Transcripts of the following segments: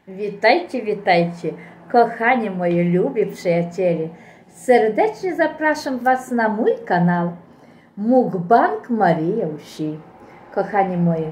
Witajcie, witajcie, kochani moi lubi przyjaciele. Serdecznie zapraszam Was na mój kanał Mukbang Maria Wsi. Kochani moi,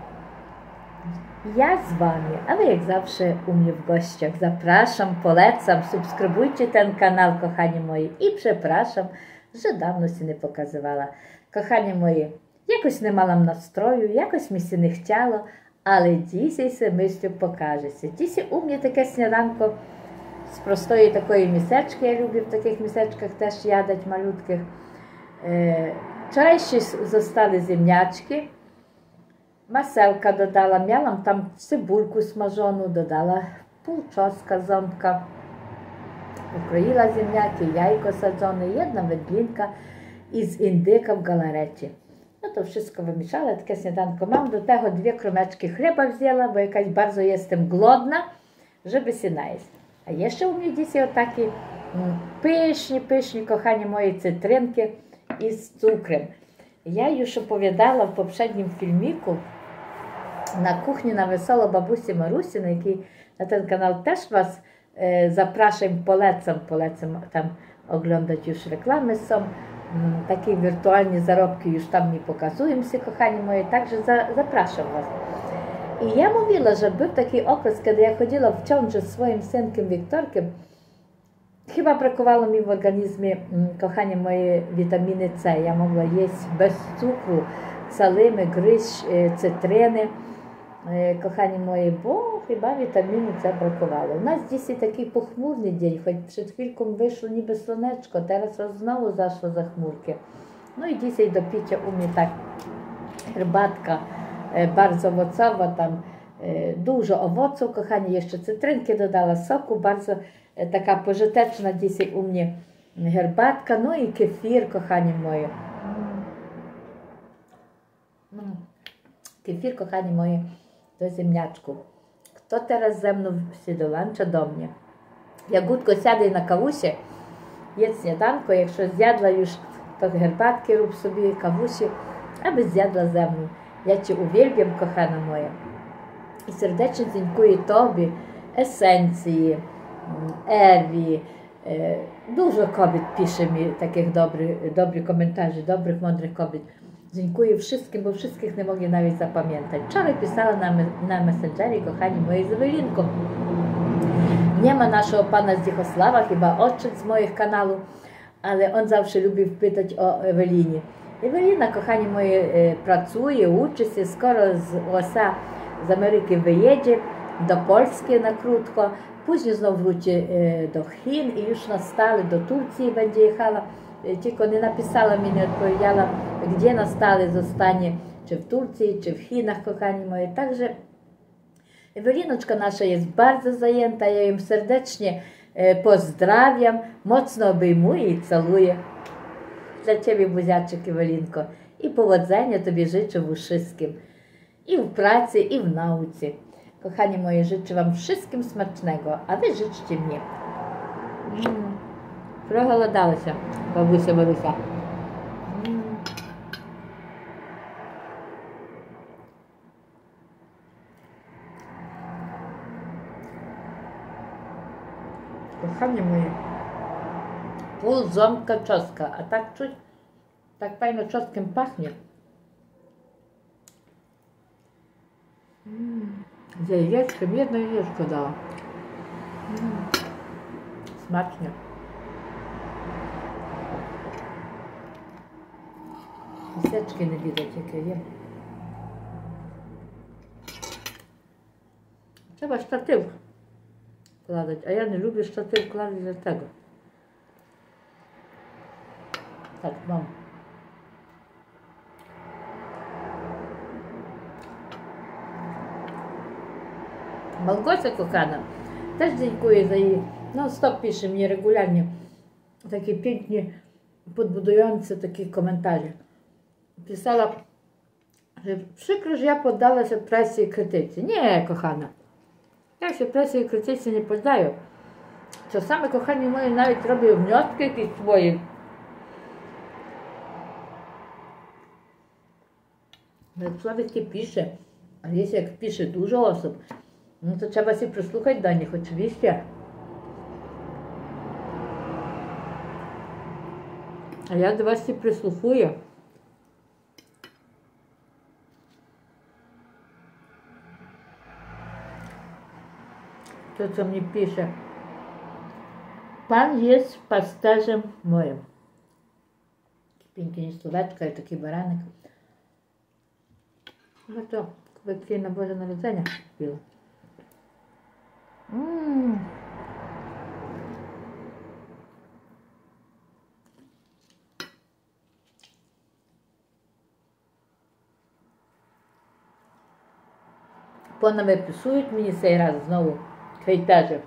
ja z Wami, a Wy jak zawsze u mnie w gościach. Zapraszam, polecam, subskrybujcie ten kanał, kochani moi. I przepraszam, że dawno się nie pokazywała. Kochani moi, jakoś nie małam nastroju, jakoś mi się nie chciało, ale dzisiaj się myślę pokaże się. Dzisiaj u mnie takie śniadanko z prostої такої miseczki. Ja lubię w takich miseczkach też jadać malutkich. Wczoraj ще zostały ziemniaczki. Masełka dodała, miałam tam cebulku smażoną, dodała pół czosnka, ząbka. Ukroiła ziemniaki, jajko sadzone, jedna wędlinka i z indyka w galarecie. No to wszystko wymieszała, takie śniadanko. Mam do tego 2 kromeczki chleba wzięła, bo jakaś bardzo jestem głodna, żeby się najeść. A jeszcze u mnie dzisiaj taki pysznie, kochani moje, cytrynki i z cukrem. Ja już opowiadała w poprzednim filmiku na kuchni na Wesoło babusi Marusi, na ten kanał też Was zapraszam, polecam tam oglądać, już reklamy są. Takie wirtualne zarobki już tam mi pokazują się, kochani moje, także zapraszam Was. I ja mówiła, że był taki okres, kiedy ja chodziła w ciąży z swoim synkiem Wiktorkiem. Chyba brakowało mi w organizmie, kochani moje, witaminy C. Ja mogła jeść bez cukru, całymi, gryźć cytryny, kochani moje, bo chyba witaminy C brakowało. U nas dzisiaj taki pochmurny dzień, choć przed chwilką wyszło niby słoneczko, teraz znowu zaszło za chmurki. No i dzisiaj do picia u mnie tak herbatka bardzo owocowa, tam dużo owoców, kochani, jeszcze cytrynki dodała, soku, bardzo taka pożyteczna dzisiaj u mnie herbatka, no i kefir, kochani moje. Kefir, kochani moje, do ziemniaczków. Kto teraz ze mną się dołącza do mnie? Jagódko, siadaj na kawusie, jedz śniadanko, jak zjadła już to herbatki, rób sobie kawusie, aby zjadła ze mną. Ja Cię uwielbiam, kochana moja. I serdecznie dziękuję Tobie, Esencji, Ewi. Dużo kobiet pisze mi takich dobrych komentarzy, dobrych, mądrych kobiet. Dziękuję wszystkim, bo wszystkich nie mogę nawet zapamiętać. Wczoraj pisała na Messengerie, kochani moje, z Ewelinką. Nie ma naszego pana Zdzichosława, chyba odszedł z moich kanałów, ale on zawsze lubi pytać o Ewelinie. Ewelina, kochani moje, pracuje, uczy się, skoro z USA, z Ameryki wyjedzie do Polski na krótko, później znowu wróci do Chin i już na stałe do Turcji będzie jechała. Tylko nie napisała mi, nie odpowiedziała, gdzie na stałe zostanie, czy w Turcji, czy w Chinach, kochani moje. Także Ewelinoczka nasza jest bardzo zajęta, ja ją serdecznie pozdrawiam, mocno obejmuję i całuję. Dla Ciebie, buziaczek, Ewelinko. I powodzenia Tobie życzę w wszystkim. I w pracy, i w nauce. Kochani moje, życzę Wam wszystkim smacznego, a Wy życzcie mnie. Proголодала się, babusia Marusia. Kochani moje, pół ząbka czosnka, a tak czuć, tak fajno czosnkiem pachnie. Z jajeczkiem, jedno jajeczko dała. Smacznie. Miseczki nie widać, jakie je. Trzeba sztatyw kładać, a ja nie lubię sztatyw kładać do tego. Tak, mam. Małgosia kochana, też dziękuję za jej, no stop pisze mnie regularnie, takie pięknie podbudujące takie komentarze. Pisała, że przykro, że ja poddała się presji i krytyce. Nie, kochana, ja się presji i krytyce nie poddaję. Czasami, kochani moi, nawet robię wnioski jakieś swoje. Człowiek nie pisze, ale jeśli jak pisze dużo osób, No to trzeba się przysłuchać do nich, oczywiście. A ja do was się przysłuchuję. To, co mi pisze. Pan jest pasterzem moim. Pięknie słóweczka i taki baranek. No to kwestia na Boże Narodzenia było. Понавиписують мені цей раз знову хейтери.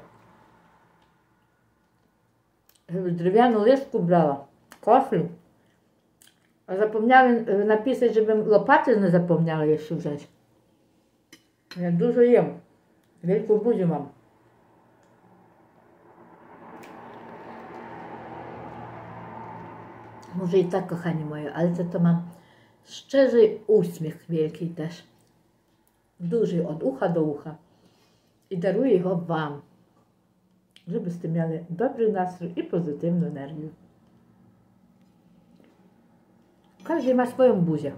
Дерев'яну листку брала, кофлю. А запомняли написати, щоб лопати не запомняли, якщо взяти. Я дуже їм. Wielką buzię mam. Może i tak, kochani moje, ale za to mam szczery uśmiech wielki też. Duży od ucha do ucha. I daruję go wam, żebyście mieli dobry nastrój i pozytywną energię. Każdy ma swoją buzię.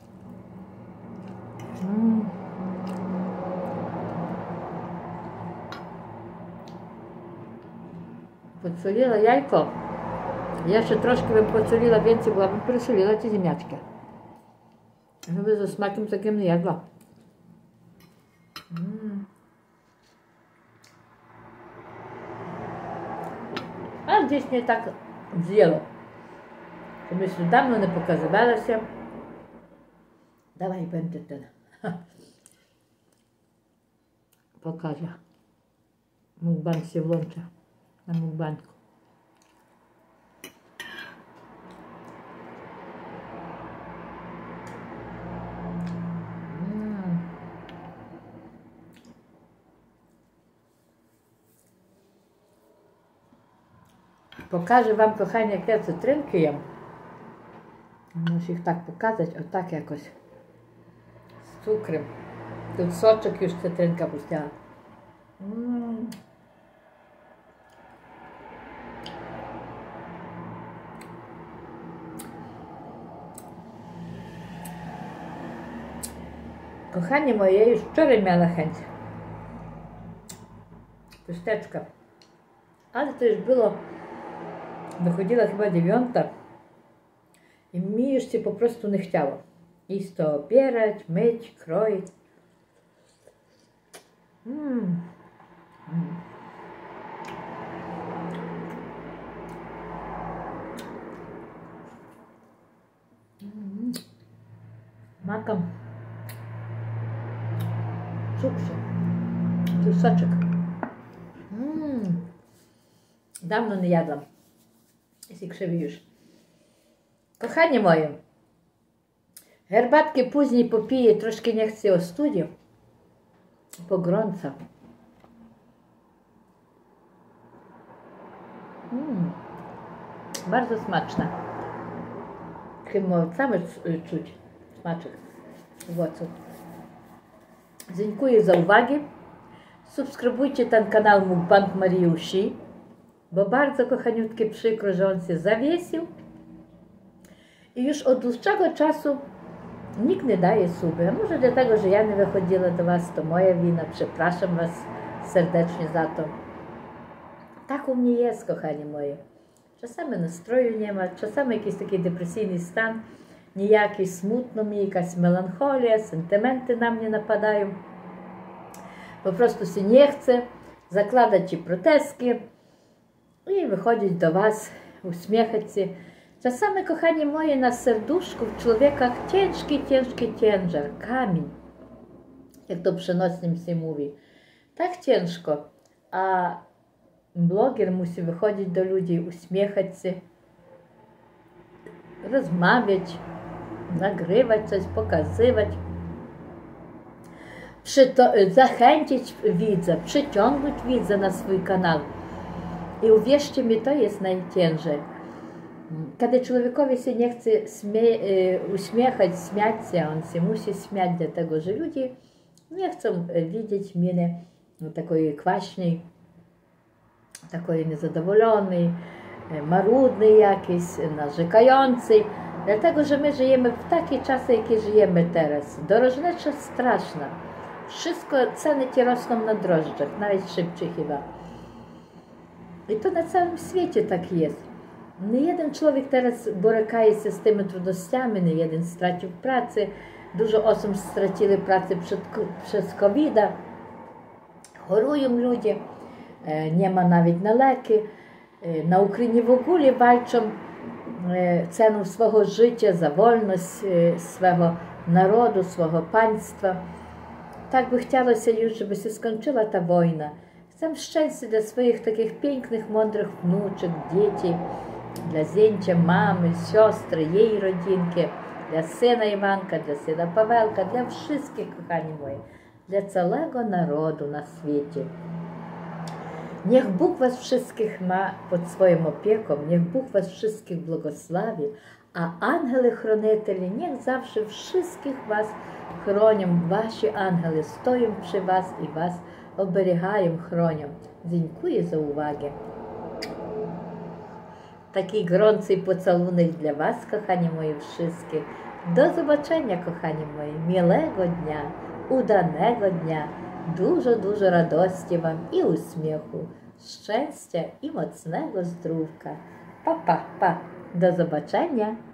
Podsoliła jajko. Jeszcze troszkę bym podsoliła więcej, bo bym przesoliła te ziemniaczki. Żeby ze smakiem takim nie jadła. A gdzieś mnie tak zjelo. To myślę, dawno nie pokazywała się. Dawaj, będę ten. Pokażę. Mukbang się włącza. Na mukbangu. Pokażę wam, kochani, jak ja cytrynki jem. Muszę ich tak pokazać, o tak jakoś. Z cukrem. Tu soczek już cytrynka puściła. Kochani moje, ja już wczoraj miała chęć. Pusteczka. Ale to już było, dochodziła chyba 9. I mi już się po prostu nie chciało. Iść to obierać, myć, kroić. Makam. Cukrze. Tu soczek. Dawno nie jadłam. Jest i krzywi już. Kochani moje, herbatkę później popiję, troszkę nie chcę o studiu. Pogrąca. Bardzo smaczna. Chyba same czuć smaczek owoców. Dziękuję za uwagę. Subskrybujcie ten kanał Mukbang Mariusi, bo bardzo kochaniutkie przykro, że on się zawiesił. I już od dłuższego czasu nikt nie daje suby. A może dlatego, że ja nie wychodziła do was, to moja wina. Przepraszam was serdecznie za to. Tak u mnie jest, kochani moje. Czasami nastroju nie ma, czasami jakiś taki depresyjny stan, niejaki, smutno mi, jakaś melancholia, sentymenty na mnie napadają. Po prostu się nie chce zakładać ci proteski i wychodzić do was, uśmiechać się. Czasami, kochani moje, na serduszku w człowiekach ciężki, ciężki ciężar, kamień, jak to przenośnym się mówi. Tak ciężko, a bloger musi wychodzić do ludzi, uśmiechać się, rozmawiać, nagrywać coś, pokazywać, zachęcić widza, przyciągnąć widza na swój kanał. I uwierzcie mi, to jest najciężej. Kiedy człowiekowi się nie chce uśmiechać, śmiać się, on się musi śmiać, dlatego że ludzie nie chcą widzieć miny такої квашній, такої незадоволеної, marudny jakiś, narzekający. Dlatego, że my żyjemy w takie czasy, jakie żyjemy teraz. Dorożnicza straszna. Wszystko, ceny ci rosną na drożdżach, nawet szybciej chyba. I to na całym świecie tak jest. Nie jeden człowiek teraz boryka się z tymi trudnościami, nie jeden stracił pracę. Dużo osób straciły pracę przez COVID-a. Chorują ludzie, nie ma nawet na leki. Na Ukrainie w ogóle walczą ceną swojego życia za wolność swojego narodu, swojego państwa. Tak by chciało się już, żeby się skończyła ta wojna. Chcę szczęścia dla swoich takich pięknych, mądrych wnuczek, dzieci, dla zięcia, mamy, siostry, jej rodzinki, dla syna Iwanka, dla syna Pawelka, dla wszystkich, kochani moi, dla całego narodu na świecie. Niech Bóg was wszystkich ma pod swoją opieką, niech Bóg was wszystkich błogosławi, a ангели-хранителі niech zawsze wszystkich was chronią. Wasi ангели stoją przy was i was oberigają, chronią. Dziękuję za uwagę. Taki gorący pocałunek dla was, kochani moi wszystkich. Do zobaczenia, kochani moi. Miłego dnia, udanego dnia. Dużo, dużo radości wam i uśmiechu, szczęścia i mocnego zdrówka. Pa, pa, pa. Do zobaczenia.